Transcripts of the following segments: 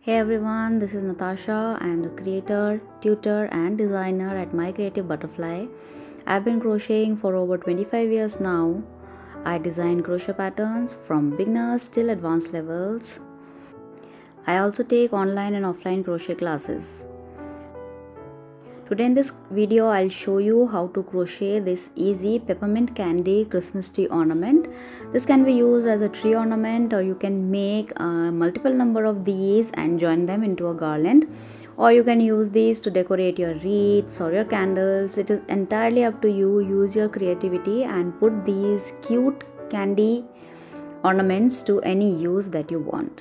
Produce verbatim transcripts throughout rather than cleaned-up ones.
Hey everyone, this is Natasha. I am the creator, tutor, and designer at My Creative Butterfly. I've been crocheting for over twenty-five years now. I design crochet patterns from beginners till advanced levels. I also take online and offline crochet classes. Today in this video, I'll show you how to crochet this easy peppermint candy Christmas tree ornament. This can be used as a tree ornament, or you can make a multiple number of these and join them into a garland, or you can use these to decorate your wreaths or your candles. It is entirely up to you. Use your creativity and put these cute candy ornaments to any use that you want.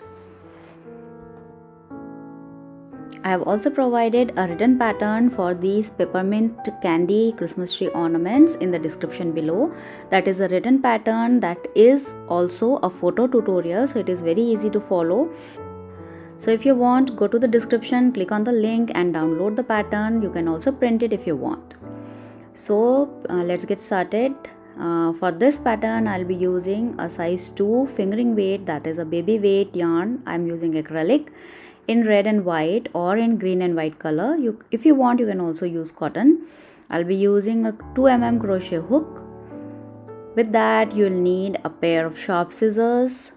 I have also provided a written pattern for these peppermint candy Christmas tree ornaments in the description below. That is a written pattern that is also a photo tutorial, so it is very easy to follow. So if you want, go to the description, click on the link and download the pattern. You can also print it if you want. So uh, let's get started. Uh, for this pattern, I'll be using a size two fingering weight, that is a baby weight yarn. I'm using acrylic in red and white or in green and white color. You, if you want, you can also use cotton. I'll be using a two millimeter crochet hook. With that, you'll need a pair of sharp scissors,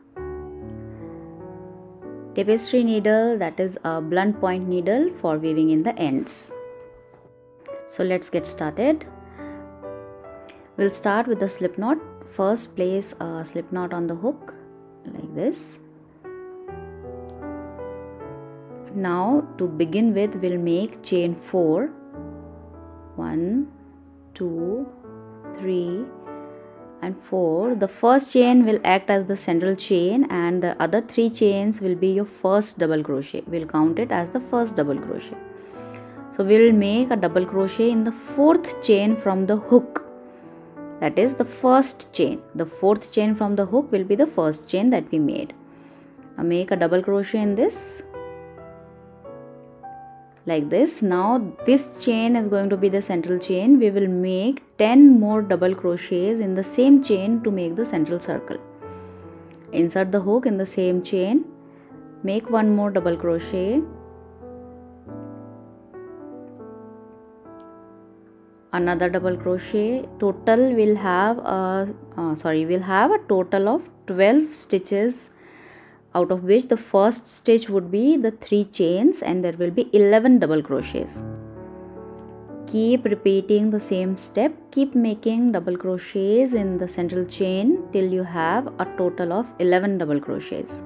tapestry needle, that is a blunt point needle for weaving in the ends. So let's get started. We'll start with the slip knot. First, place a slip knot on the hook like this. Now to begin with, we'll make chain four. One, two, three and four. The first chain will act as the central chain and the other three chains will be your first double crochet. We'll count it as the first double crochet. So we'll make a double crochet in the fourth chain from the hook. That is the first chain. The fourth chain from the hook will be the first chain that we made. Now make a double crochet in this like this. Now this chain is going to be the central chain. We will make ten more double crochets in the same chain to make the central circle. Insert the hook in the same chain, make one more double crochet, another double crochet. Total will have a uh, sorry we'll have a total of twelve stitches, out of which the first stitch would be the three chains and there will be eleven double crochets. Keep repeating the same step. Keep making double crochets in the central chain till you have a total of eleven double crochets.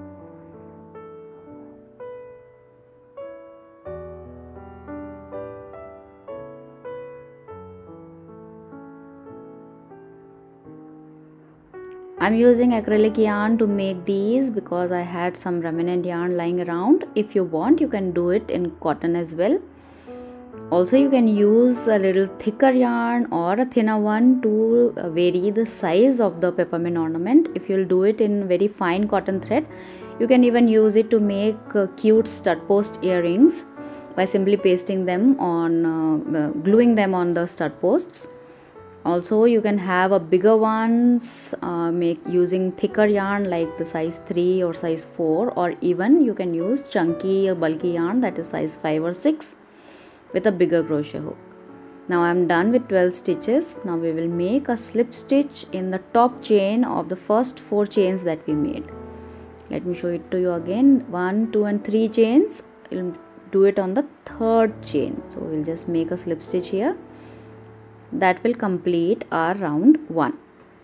I'm using acrylic yarn to make these because I had some remnant yarn lying around. If you want, you can do it in cotton as well. Also, you can use a little thicker yarn or a thinner one to vary the size of the peppermint ornament. If you'll do it in very fine cotton thread, you can even use it to make uh, cute stud post earrings by simply pasting them on, uh, gluing them on the stud posts. Also, you can have a bigger ones, uh, make using thicker yarn like the size three or size four, or even you can use chunky or bulky yarn that is size five or six with a bigger crochet hook. Now I am done with twelve stitches. Now we will make a slip stitch in the top chain of the first four chains that we made. Let me show it to you again. One, two and three chains. We'll do it on the third chain. So we'll just make a slip stitch here. That will complete our round one.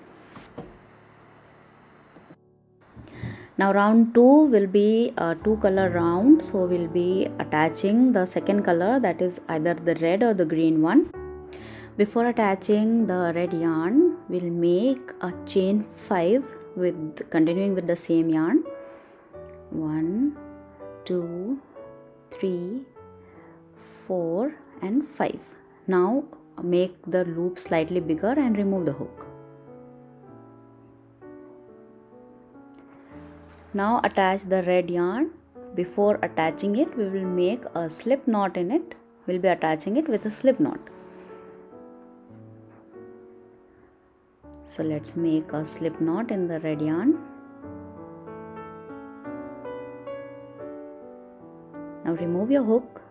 Now round two will be a two color round, so we'll be attaching the second color, that is either the red or the green one. Before attaching the red yarn, we'll make a chain five with continuing with the same yarn. One, two, three, four and five. Now make the loop slightly bigger and remove the hook. Now attach the red yarn. Before attaching it, we will make a slip knot in it. We'll be attaching it with a slip knot. So let's make a slip knot in the red yarn. Now remove your hook.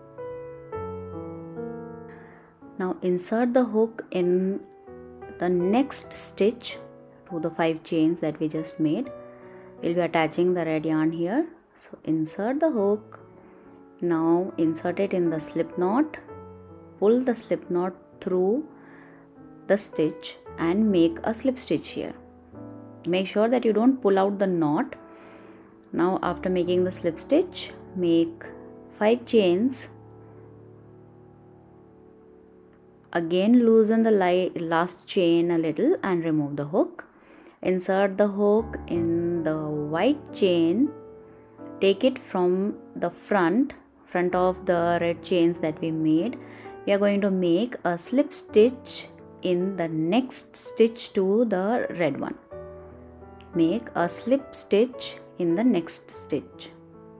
Now insert the hook in the next stitch to the five chains that we just made. We'll be attaching the red yarn here. So insert the hook. Now insert it in the slip knot. Pull the slip knot through the stitch and make a slip stitch here. Make sure that you don't pull out the knot. Now after making the slip stitch, make five chains. Again loosen the last chain a little and remove the hook. Insert the hook in the white chain. Take it from the front, front of the red chains that we made. We are going to make a slip stitch in the next stitch to the red one. Make a slip stitch in the next stitch.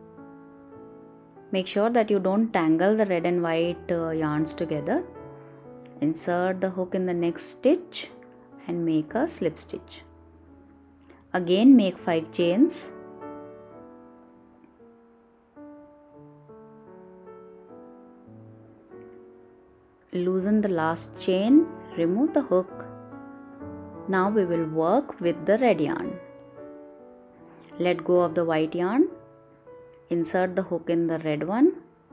Make sure that you don't tangle the red and white uh, yarns together. Insert the hook in the next stitch and make a slip stitch. Again make five chains. Loosen the last chain, remove the hook. Now we will work with the red yarn. Let go of the white yarn. Insert the hook in the red one.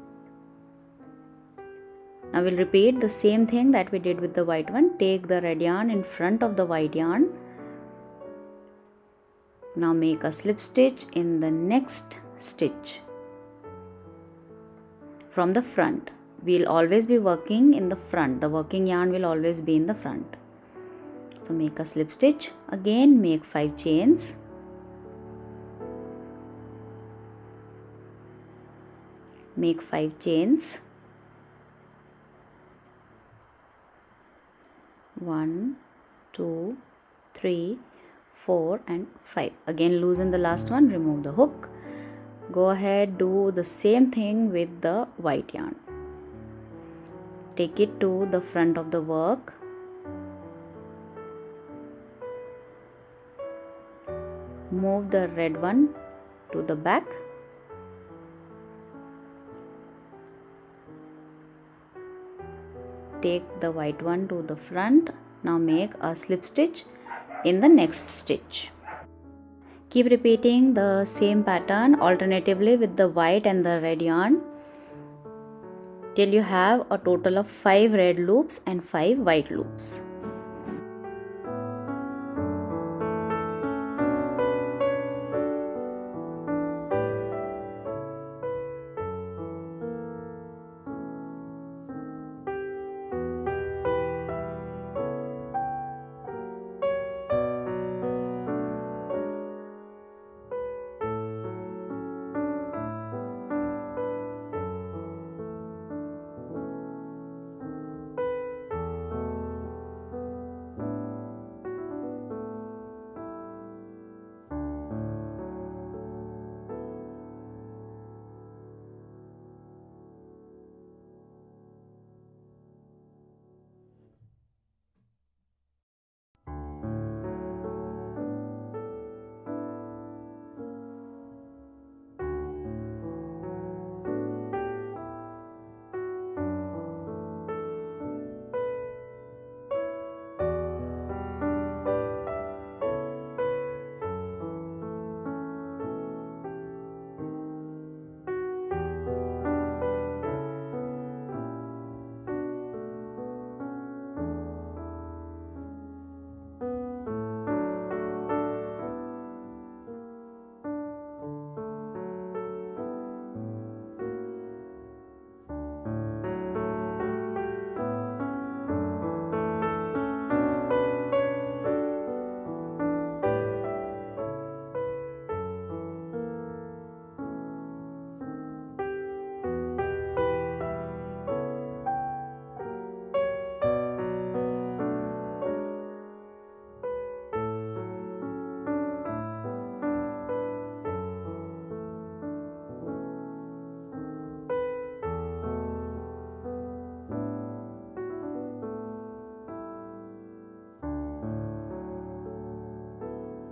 Now we'll repeat the same thing that we did with the white one. Take the red yarn in front of the white yarn. Now make a slip stitch in the next stitch from the front. We'll always be working in the front. The working yarn will always be in the front. So make a slip stitch. Again make five chains. Make five chains. One, two, three, four and five. Again loosen the last one, remove the hook. Go ahead, do the same thing with the white yarn. Take it to the front of the work. Move the red one to the back. Take the white one to the front. Now make a slip stitch in the next stitch. Keep repeating the same pattern alternatively with the white and the red yarn till you have a total of five red loops and five white loops.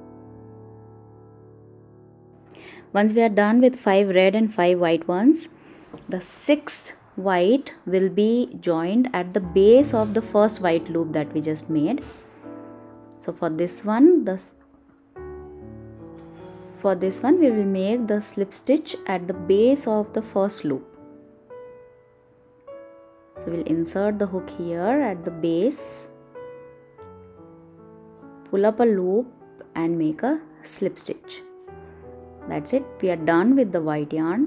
Once we are done with five red and five white ones, The sixth white will be joined at the base of the first white loop that we just made. So for this one, the for this one we will make the slip stitch at the base of the first loop. So we'll insert the hook here at the base, pull up a loop and make a slip stitch. That's it. We are done with the white yarn.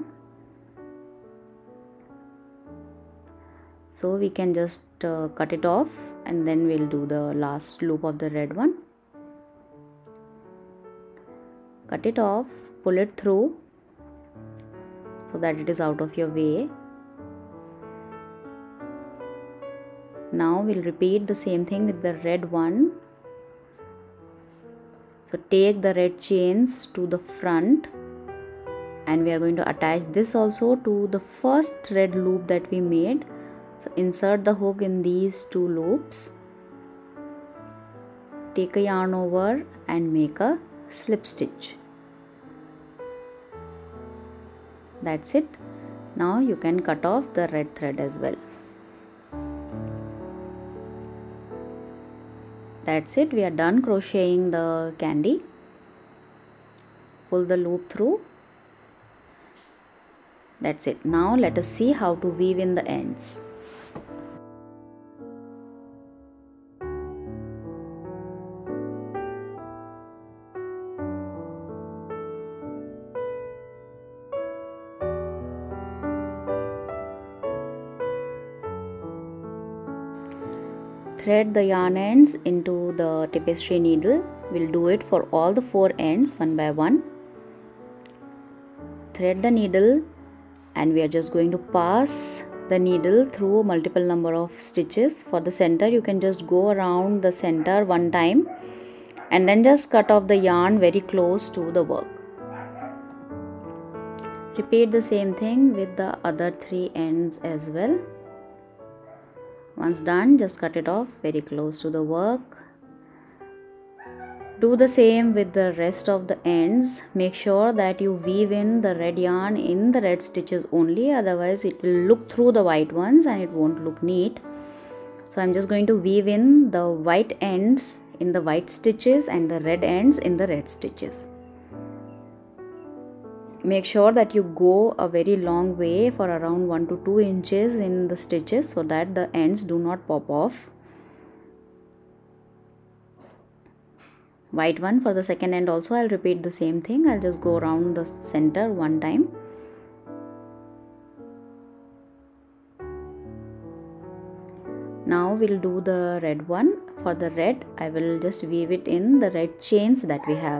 So we can just uh, cut it off and then we'll do the last loop of the red one. Cut it off, pull it through so that it is out of your way. Now we'll repeat the same thing with the red one. So take the red chains to the front and we are going to attach this also to the first red loop that we made. So insert the hook in these two loops, take a yarn over and make a slip stitch. That's it. Now you can cut off the red thread as well. That's it. We are done crocheting the candy. Pull the loop through. That's it. Now let us see how to weave in the ends. Thread the yarn ends into the tapestry needle. We'll do it for all the four ends one by one. Thread the needle and we are just going to pass the needle through multiple number of stitches. For the center, you can just go around the center one time and then just cut off the yarn very close to the work. Repeat the same thing with the other three ends as well. Once done, just cut it off very close to the work. Do the same with the rest of the ends. Make sure that you weave in the red yarn in the red stitches only, otherwise it will look through the white ones and it won't look neat. So I'm just going to weave in the white ends in the white stitches and the red ends in the red stitches. Make sure that you go a very long way for around one to two inches in the stitches so that the ends do not pop off. White one for the second end also I'll repeat the same thing. I'll just go around the center one time. Now we'll do the red one. For the red, I will just weave it in the red chains that we have.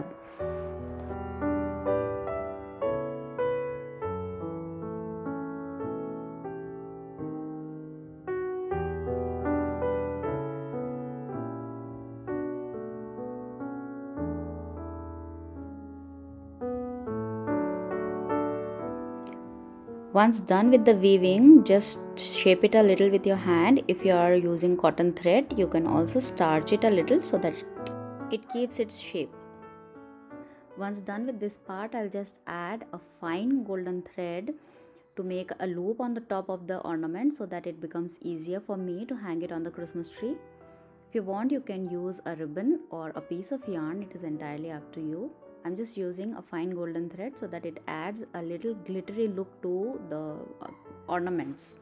Once done with the weaving, just shape it a little with your hand. If you are using cotton thread, you can also starch it a little so that it keeps its shape. Once done with this part, I'll just add a fine golden thread to make a loop on the top of the ornament so that it becomes easier for me to hang it on the Christmas tree. If you want, you can use a ribbon or a piece of yarn. It is entirely up to you. I'm just using a fine golden thread so that it adds a little glittery look to the ornaments.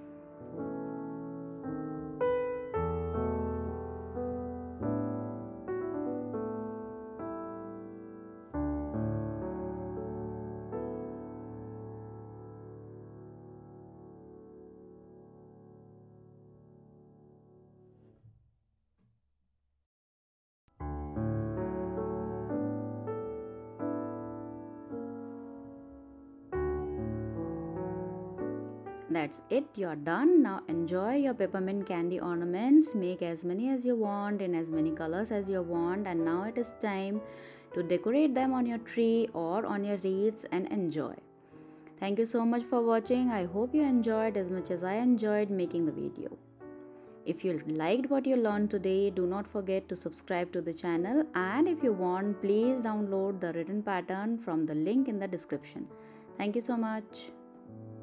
That's it, you're done. Now enjoy your peppermint candy ornaments. Make as many as you want in as many colors as you want, and now it is time to decorate them on your tree or on your wreaths and enjoy. Thank you so much for watching. I hope you enjoyed as much as I enjoyed making the video. If you liked what you learned today, do not forget to subscribe to the channel, and if you want, please download the written pattern from the link in the description. Thank you so much.